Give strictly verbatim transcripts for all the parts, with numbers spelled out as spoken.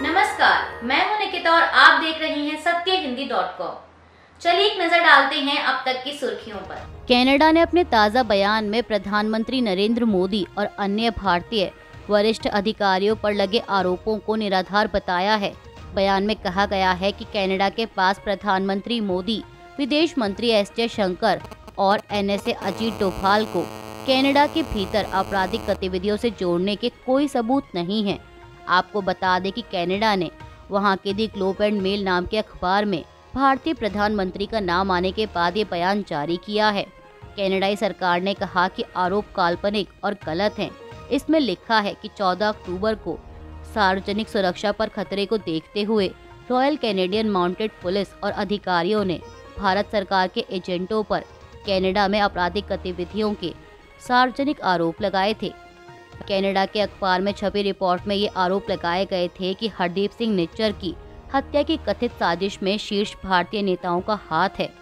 नमस्कार, मैं हूं निकिता और आप देख रहे हैं सत्य हिंदी डॉट कॉम। चलिए एक नजर डालते हैं अब तक की सुर्खियों पर। कनाडा ने अपने ताज़ा बयान में प्रधानमंत्री नरेंद्र मोदी और अन्य भारतीय वरिष्ठ अधिकारियों पर लगे आरोपों को निराधार बताया है। बयान में कहा गया है कि कनाडा के पास प्रधानमंत्री मोदी, विदेश मंत्री एस जयशंकर और N S A Ajit Doval को कनाडा के भीतर आपराधिक गतिविधियों से जोड़ने के कोई सबूत नहीं है। आपको बता दें कि कनाडा ने वहां के दी ग्लोब एंड मेल नाम के अखबार में भारतीय प्रधानमंत्री का नाम आने के बाद ये बयान जारी किया है। कनाडाई सरकार ने कहा कि आरोप काल्पनिक और गलत हैं। इसमें लिखा है कि चौदह अक्टूबर को सार्वजनिक सुरक्षा पर खतरे को देखते हुए रॉयल कैनेडियन माउंटेड पुलिस और अधिकारियों ने भारत सरकार के एजेंटों पर कनाडा में आपराधिक गतिविधियों के सार्वजनिक आरोप लगाए थे। कनाडा के अखबार में छपी रिपोर्ट में ये आरोप लगाए गए थे कि हरदीप सिंह निज्जर की हत्या की कथित साजिश में शीर्ष भारतीय नेताओं का हाथ है।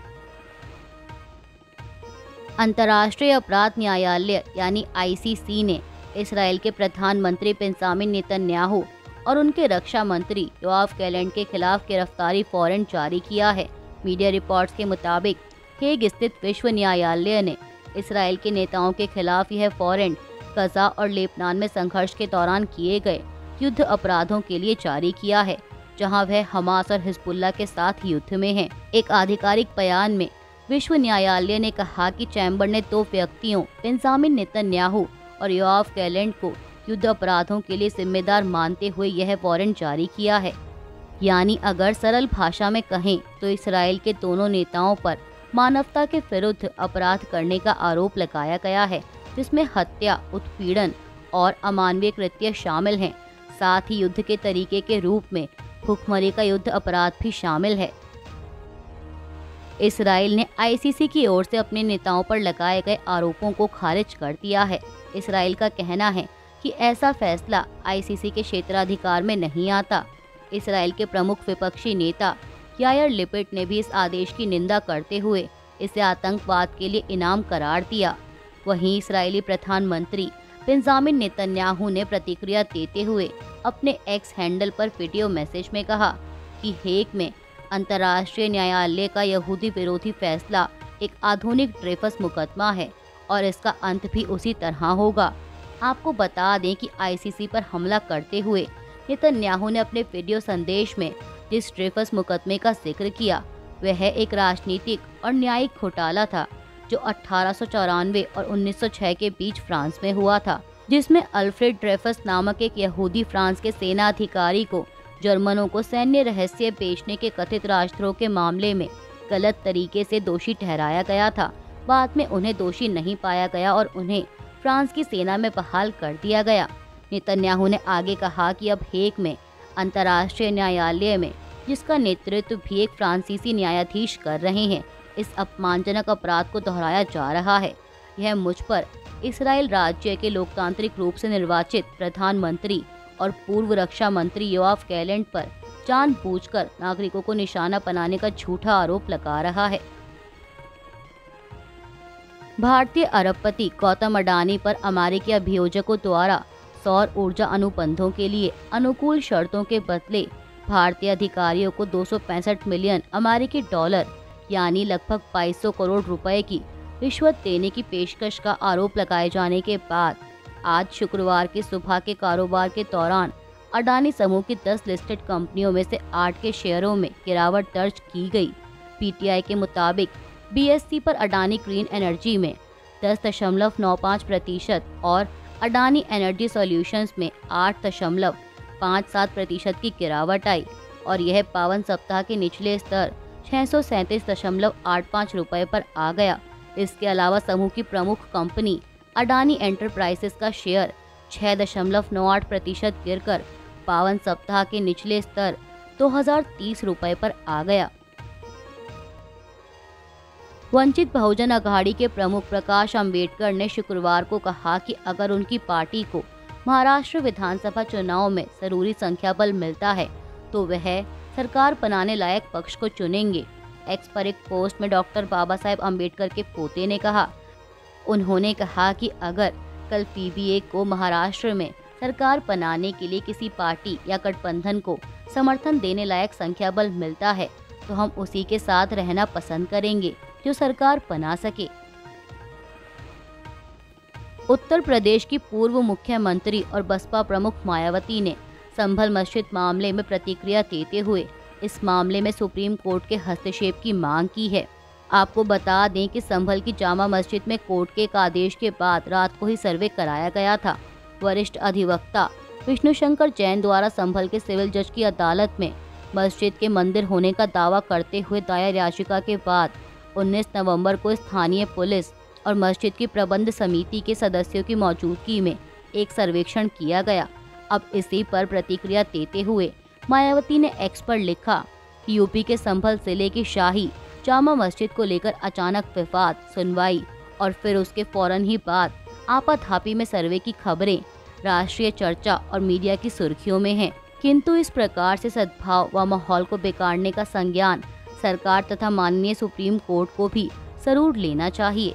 अंतर्राष्ट्रीय अपराध न्यायालय यानी आई सी सी ने इसराइल के प्रधानमंत्री बेंजामिन नेतन्याहू और उनके रक्षा मंत्री योआव गैलेंट के खिलाफ गिरफ्तारी वारंट जारी किया है। मीडिया रिपोर्ट्स के मुताबिक हेग स्थित विश्व न्यायालय ने इसराइल के नेताओं के खिलाफ यह वारंट गजा और लेबनान में संघर्ष के दौरान किए गए युद्ध अपराधों के लिए जारी किया है, जहां वह हमास और हिजबुल्लाह के साथ युद्ध में हैं। एक आधिकारिक बयान में विश्व न्यायालय ने कहा कि चैम्बर ने दो व्यक्तियों बेंजामिन नेतन्याहू और योआव गैलेंट को युद्ध अपराधों के लिए जिम्मेदार मानते हुए यह वारंट जारी किया है। यानी अगर सरल भाषा में कहें तो इसराइल के दोनों नेताओं पर मानवता के विरुद्ध अपराध करने का आरोप लगाया गया है, जिसमें हत्या, उत्पीड़न और अमानवीय कृत्य शामिल हैं। साथ ही युद्ध के तरीके के रूप में भूखमरी का युद्ध अपराध भी शामिल है। इसराइल ने आई सी सी की ओर से अपने नेताओं पर लगाए गए आरोपों को खारिज कर दिया है। इसराइल का कहना है कि ऐसा फैसला आई सी सी के क्षेत्राधिकार में नहीं आता। इसराइल के प्रमुख विपक्षी नेता यायर लिपिड ने भी इस आदेश की निंदा करते हुए इसे आतंकवाद के लिए इनाम करार दिया। वहीं इस्राएली प्रधानमंत्री बेंजामिन नेतन्याहू ने प्रतिक्रिया देते हुए अपने एक्स हैंडल पर वीडियो मैसेज में कहा कि हेग में अंतर्राष्ट्रीय न्यायालय का यहूदी विरोधी फैसला एक आधुनिक ड्रेफस मुकदमा है और इसका अंत भी उसी तरह होगा। आपको बता दें कि आई सी सी पर हमला करते हुए नेतन्याहू ने अपने वीडियो संदेश में जिस ड्रेफस मुकदमे का जिक्र किया वह एक राजनीतिक और न्यायिक घोटाला था जो अठारह सौ चौरानवे और उन्नीस सौ छह के बीच फ्रांस में हुआ था, जिसमें अल्फ्रेड ड्रेफस नामक एक यहूदी फ्रांस के सेना अधिकारी को जर्मनों को सैन्य रहस्य बेचने के कथित राजद्रोह के मामले में गलत तरीके से दोषी ठहराया गया था। बाद में उन्हें दोषी नहीं पाया गया और उन्हें फ्रांस की सेना में बहाल कर दिया गया। नेतन्याहू ने आगे कहा कि अब हेग में अंतर्राष्ट्रीय न्यायालय में, जिसका नेतृत्व भी एक फ्रांसीसी न्यायाधीश कर रहे हैं, इस अपमानजनक अपराध को दोहराया जा रहा है। यह मुझ पर इसराइल राज्य के लोकतांत्रिक रूप से निर्वाचित प्रधानमंत्री और पूर्व रक्षा मंत्री योआव गैलेंट पर जानबूझकर नागरिकों को निशाना बनाने का झूठा आरोप लगा रहा है। भारतीय अरबपति गौतम अडानी पर अमेरिकी अभियोजकों द्वारा सौर ऊर्जा अनुबंधों के लिए अनुकूल शर्तों के बदले भारतीय अधिकारियों को दो सौ पैंसठ मिलियन अमेरिकी डॉलर यानी लगभग बाईस सौ करोड़ रुपए की रिश्वत देने की पेशकश का आरोप लगाए जाने के बाद आज शुक्रवार की सुबह के कारोबार के दौरान अडानी समूह की दस लिस्टेड कंपनियों में से आठ के शेयरों में गिरावट दर्ज की गई। पी टी आई के मुताबिक बी एस ई पर अडानी ग्रीन एनर्जी में दस दशमलव नौ पाँच प्रतिशत और अडानी एनर्जी सॉल्यूशंस में आठ दशमलव पाँच सात प्रतिशत की गिरावट आई और यह पावन सप्ताह के निचले स्तर छह सौ सैंतीस दशमलव आठ पाँच रुपए पर आ गया। इसके अलावा समूह की प्रमुख कंपनी अडानी एंटरप्राइजेस का शेयर छह दशमलव नौ आठ प्रतिशत गिरकर पावन सप्ताह के निचले स्तर दो हजार तीस रुपए पर आ गया। वंचित बहुजन अघाड़ी के प्रमुख प्रकाश अंबेडकर ने शुक्रवार को कहा कि अगर उनकी पार्टी को महाराष्ट्र विधानसभा चुनाव में जरूरी संख्या बल मिलता है तो वह सरकार बनाने लायक पक्ष को चुनेंगे। एक्स पर एक पोस्ट में डॉक्टर बाबा साहेब अम्बेडकर के पोते ने कहा, उन्होंने कहा कि अगर कल पी बी ए को महाराष्ट्र में सरकार बनाने के लिए किसी पार्टी या गठबंधन को समर्थन देने लायक संख्या बल मिलता है तो हम उसी के साथ रहना पसंद करेंगे जो सरकार बना सके। उत्तर प्रदेश की पूर्व मुख्यमंत्री और बसपा प्रमुख मायावती ने संभल मस्जिद मामले में प्रतिक्रिया देते हुए इस मामले में सुप्रीम कोर्ट के हस्तक्षेप की मांग की है। आपको बता दें कि संभल की जामा मस्जिद में कोर्ट के एक आदेश के बाद रात को ही सर्वे कराया गया था। वरिष्ठ अधिवक्ता विष्णु शंकर जैन द्वारा संभल के सिविल जज की अदालत में मस्जिद के मंदिर होने का दावा करते हुए दायर याचिका के बाद उन्नीस नवंबर को स्थानीय पुलिस और मस्जिद की प्रबंध समिति के सदस्यों की मौजूदगी में एक सर्वेक्षण किया गया। अब इसी पर प्रतिक्रिया देते हुए मायावती ने एक्स पर लिखा कि यूपी के संभल जिले की शाही जामा मस्जिद को लेकर अचानक विवाद, सुनवाई और फिर उसके फौरन ही बाद आपाधापी में सर्वे की खबरें राष्ट्रीय चर्चा और मीडिया की सुर्खियों में हैं। किंतु इस प्रकार से सद्भाव व माहौल को बिगाड़ने का संज्ञान सरकार तथा माननीय सुप्रीम कोर्ट को भी जरूर लेना चाहिए।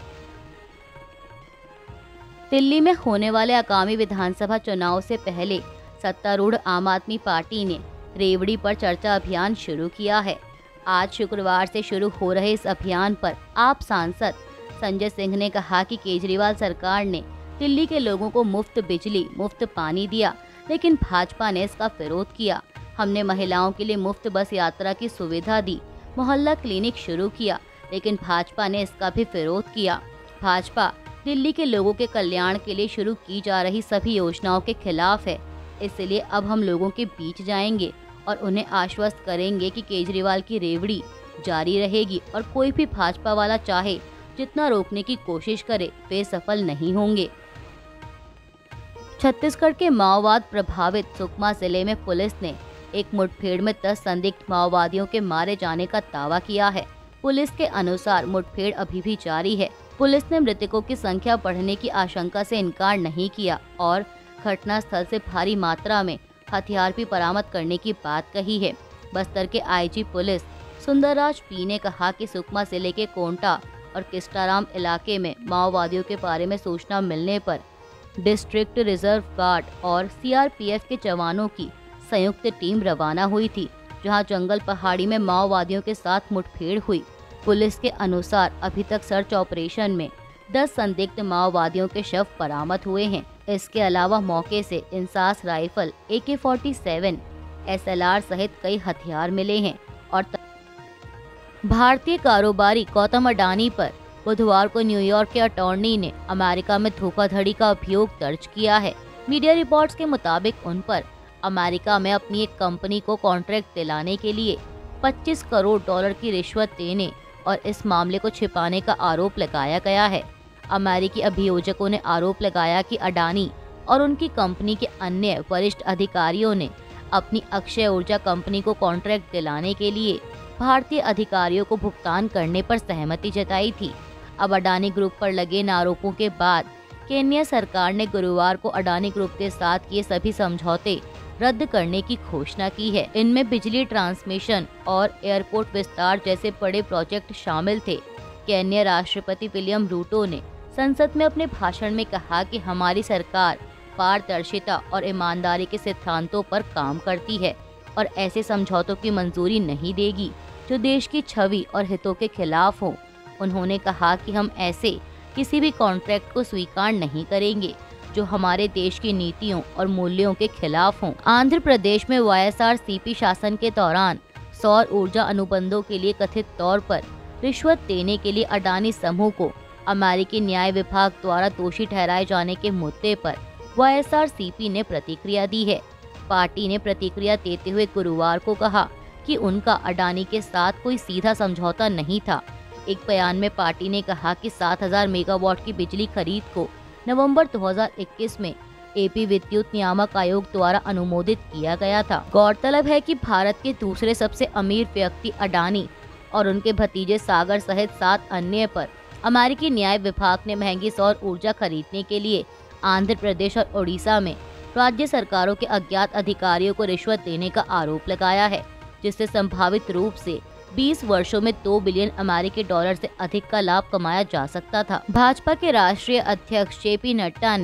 दिल्ली में होने वाले आगामी विधानसभा चुनाव से पहले सत्तारूढ़ आम आदमी पार्टी ने रेवड़ी पर चर्चा अभियान शुरू किया है। आज शुक्रवार से शुरू हो रहे इस अभियान पर आप सांसद संजय सिंह ने कहा कि केजरीवाल सरकार ने दिल्ली के लोगों को मुफ्त बिजली, मुफ्त पानी दिया, लेकिन भाजपा ने इसका विरोध किया। हमने महिलाओं के लिए मुफ्त बस यात्रा की सुविधा दी, मोहल्ला क्लिनिक शुरू किया, लेकिन भाजपा ने इसका भी विरोध किया। भाजपा दिल्ली के लोगों के कल्याण के लिए शुरू की जा रही सभी योजनाओं के खिलाफ है। इसलिए अब हम लोगों के बीच जाएंगे और उन्हें आश्वस्त करेंगे कि केजरीवाल की रेवड़ी जारी रहेगी और कोई भी भाजपा वाला चाहे जितना रोकने की कोशिश करे वे सफल नहीं होंगे। छत्तीसगढ़ के माओवाद प्रभावित सुकमा जिले में पुलिस ने एक मुठभेड़ में दस संदिग्ध माओवादियों के मारे जाने का दावा किया है। पुलिस के अनुसार मुठभेड़ अभी भी जारी है। पुलिस ने मृतकों की संख्या बढ़ने की आशंका से इनकार नहीं किया और घटना स्थल से भारी मात्रा में हथियार भी बरामद करने की बात कही है। बस्तर के आईजी पुलिस सुंदरराज पी ने कहा कि सुकमा जिले के कोंटा और किस्टाराम इलाके में माओवादियों के बारे में सूचना मिलने पर डिस्ट्रिक्ट रिजर्व गार्ड और सीआरपीएफ के जवानों की संयुक्त टीम रवाना हुई थी, जहां जंगल पहाड़ी में माओवादियों के साथ मुठभेड़ हुई। पुलिस के अनुसार अभी तक सर्च ऑपरेशन में दस संदिग्ध माओवादियों के शव बरामद हुए हैं। इसके अलावा मौके से INSAS rifle, A K forty seven, S L R सहित कई हथियार मिले हैं। और भारतीय कारोबारी गौतम अडानी पर बुधवार को न्यूयॉर्क के अटॉर्नी ने अमेरिका में धोखाधड़ी का अभियोग दर्ज किया है। मीडिया रिपोर्ट्स के मुताबिक उन पर अमेरिका में अपनी एक कंपनी को कॉन्ट्रैक्ट दिलाने के लिए पच्चीस करोड़ डॉलर की रिश्वत देने और इस मामले को छिपाने का आरोप लगाया गया है। अमेरिकी अभियोजकों ने आरोप लगाया कि अडानी और उनकी कंपनी के अन्य वरिष्ठ अधिकारियों ने अपनी अक्षय ऊर्जा कंपनी को कॉन्ट्रैक्ट दिलाने के लिए भारतीय अधिकारियों को भुगतान करने पर सहमति जताई थी। अब अडानी ग्रुप पर लगे इन आरोपों के बाद केन्या सरकार ने गुरुवार को अडानी ग्रुप के साथ किए सभी समझौते रद्द करने की घोषणा की है। इनमें बिजली ट्रांसमिशन और एयरपोर्ट विस्तार जैसे बड़े प्रोजेक्ट शामिल थे। केन्या राष्ट्रपति विलियम रूटो ने संसद में अपने भाषण में कहा कि हमारी सरकार पारदर्शिता और ईमानदारी के सिद्धांतों पर काम करती है और ऐसे समझौतों की मंजूरी नहीं देगी जो देश की छवि और हितों के खिलाफ हो। उन्होंने कहा कि हम ऐसे किसी भी कॉन्ट्रैक्ट को स्वीकार नहीं करेंगे जो हमारे देश की नीतियों और मूल्यों के खिलाफ हों। आंध्र प्रदेश में Y S R C P शासन के दौरान सौर ऊर्जा अनुबंधों के लिए कथित तौर पर रिश्वत देने के लिए अडानी समूह को अमेरिकी न्याय विभाग द्वारा दोषी ठहराए जाने के मुद्दे पर Y S R C P ने प्रतिक्रिया दी है। पार्टी ने प्रतिक्रिया देते हुए गुरुवार को कहा कि उनका अडानी के साथ कोई सीधा समझौता नहीं था। एक बयान में पार्टी ने कहा कि सात हज़ार मेगावाट की बिजली खरीद को नवंबर दो हज़ार इक्कीस में एपी विद्युत नियामक आयोग द्वारा अनुमोदित किया गया था। गौरतलब है कि भारत के दूसरे सबसे अमीर व्यक्ति अडानी और उनके भतीजे सागर सहित सात अन्य पर अमेरिकी न्याय विभाग ने महंगी सौर ऊर्जा खरीदने के लिए आंध्र प्रदेश और ओडिशा में राज्य सरकारों के अज्ञात अधिकारियों को रिश्वत देने का आरोप लगाया है, जिससे संभावित रूप से बीस वर्षों में दो बिलियन अमेरिकी डॉलर से अधिक का लाभ कमाया जा सकता था। भाजपा के राष्ट्रीय अध्यक्ष जे पी नड्डा ने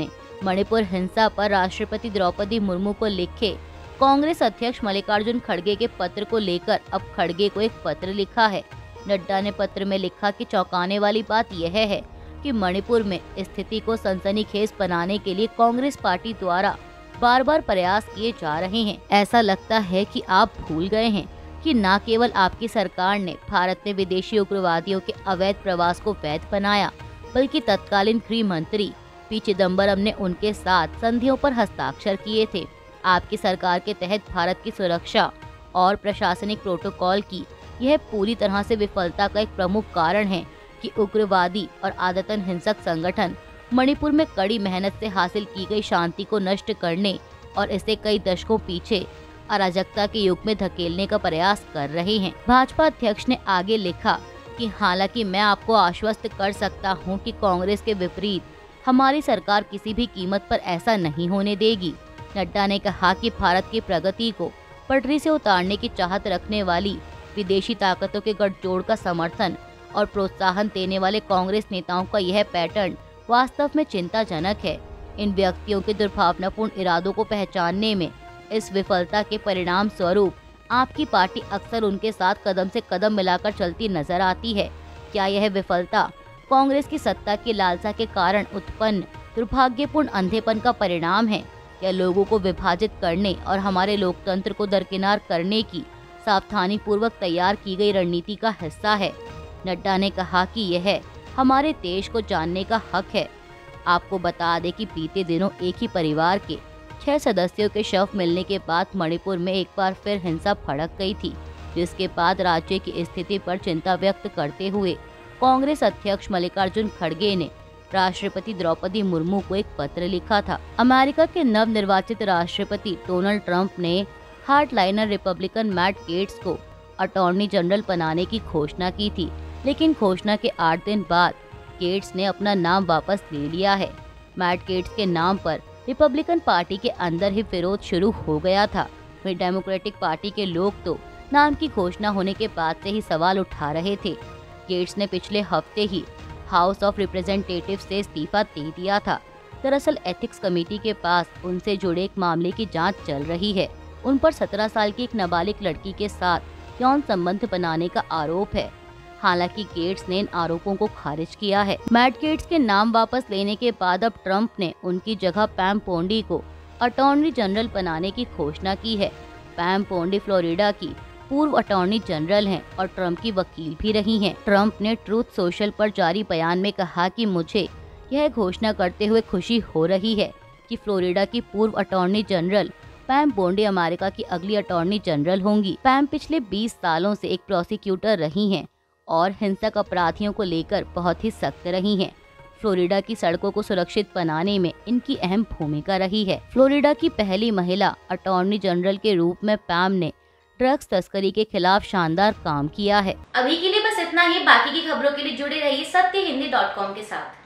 मणिपुर हिंसा पर राष्ट्रपति द्रौपदी मुर्मू को लिखे कांग्रेस अध्यक्ष मल्लिकार्जुन खड़गे के पत्र को लेकर अब खड़गे को एक पत्र लिखा है। नड्डा ने पत्र में लिखा कि चौंकाने वाली बात यह है कि मणिपुर में स्थिति को सनसनीखेज बनाने के लिए कांग्रेस पार्टी द्वारा बार बार प्रयास किए जा रहे हैं। ऐसा लगता है कि आप भूल गए हैं कि न केवल आपकी सरकार ने भारत में विदेशी उग्रवादियों के अवैध प्रवास को वैध बनाया, बल्कि तत्कालीन गृह मंत्री पी चिदम्बरम ने उनके साथ संधियों पर हस्ताक्षर किए थे। आपकी सरकार के तहत भारत की सुरक्षा और प्रशासनिक प्रोटोकॉल की यह पूरी तरह से विफलता का एक प्रमुख कारण है कि उग्रवादी और आदतन हिंसक संगठन मणिपुर में कड़ी मेहनत से हासिल की गई शांति को नष्ट करने और इसे कई दशकों पीछे अराजकता के युग में धकेलने का प्रयास कर रहे हैं। भाजपा अध्यक्ष ने आगे लिखा कि हालांकि मैं आपको आश्वस्त कर सकता हूं कि कांग्रेस के विपरीत हमारी सरकार किसी भी कीमत पर ऐसा नहीं होने देगी। नड्डा ने कहा कि भारत की प्रगति को पटरी से उतारने की चाहत रखने वाली विदेशी ताकतों के गठजोड़ का समर्थन और प्रोत्साहन देने वाले कांग्रेस नेताओं का यह पैटर्न वास्तव में चिंताजनक है। इन व्यक्तियों के दुर्भावनापूर्ण इरादों को पहचानने में इस विफलता के परिणाम स्वरूप आपकी पार्टी अक्सर उनके साथ कदम से कदम मिलाकर चलती नजर आती है। क्या यह विफलता कांग्रेस की सत्ता की लालसा के कारण उत्पन्न दुर्भाग्यपूर्ण अंधेपन का परिणाम है या लोगों को विभाजित करने और हमारे लोकतंत्र को दरकिनार करने की सावधानी पूर्वक तैयार की गई रणनीति का हिस्सा है? नड्डा ने कहा कि यह हमारे देश को जानने का हक है। आपको बता दें कि बीते दिनों एक ही परिवार के छह सदस्यों के शव मिलने के बाद मणिपुर में एक बार फिर हिंसा भड़क गई थी, जिसके बाद राज्य की स्थिति पर चिंता व्यक्त करते हुए कांग्रेस अध्यक्ष मल्लिकार्जुन खड़गे ने राष्ट्रपति द्रौपदी मुर्मू को एक पत्र लिखा था। अमेरिका के नवनिर्वाचित राष्ट्रपति डोनाल्ड ट्रंप ने हार्डलाइनर रिपब्लिकन मैट गेट्स को अटॉर्नी जनरल बनाने की घोषणा की थी, लेकिन घोषणा के आठ दिन बाद गेट्स ने अपना नाम वापस ले लिया है। मैट गेट्स के नाम पर रिपब्लिकन पार्टी के अंदर ही विरोध शुरू हो गया था। वहीं डेमोक्रेटिक पार्टी के लोग तो नाम की घोषणा होने के बाद से ही सवाल उठा रहे थे। गेट्स ने पिछले हफ्ते ही हाउस ऑफ रिप्रेजेंटेटिव से इस्तीफा दे दिया था। दरअसल एथिक्स कमेटी के पास उनसे जुड़े एक मामले की जांच चल रही है। उन पर सत्रह साल की एक नाबालिग लड़की के साथ यौन संबंध बनाने का आरोप है। हालांकि गेट्स ने इन आरोपों को खारिज किया है। मैट गेट्स के नाम वापस लेने के बाद अब ट्रंप ने उनकी जगह पैम पोंडी को अटॉर्नी जनरल बनाने की घोषणा की है। पैम पोंडी फ्लोरिडा की पूर्व अटॉर्नी जनरल हैं और ट्रंप की वकील भी रही हैं। ट्रंप ने ट्रूथ सोशल पर जारी बयान में कहा कि मुझे यह घोषणा करते हुए खुशी हो रही है कि फ्लोरिडा की पूर्व attorney general Pam Bondi America की अगली अटॉर्नी जनरल होंगी। पैम पिछले बीस सालों से एक प्रोसिक्यूटर रही हैं और हिंसक अपराधियों को लेकर बहुत ही सख्त रही हैं। फ्लोरिडा की सड़कों को सुरक्षित बनाने में इनकी अहम भूमिका रही है। फ्लोरिडा की पहली महिला अटॉर्नी जनरल के रूप में पैम ने ड्रग्स तस्करी के खिलाफ शानदार काम किया है। अभी के लिए बस इतना ही। बाकी की खबरों के लिए जुड़े रहिए सत्य हिंदी डॉट कॉम के साथ।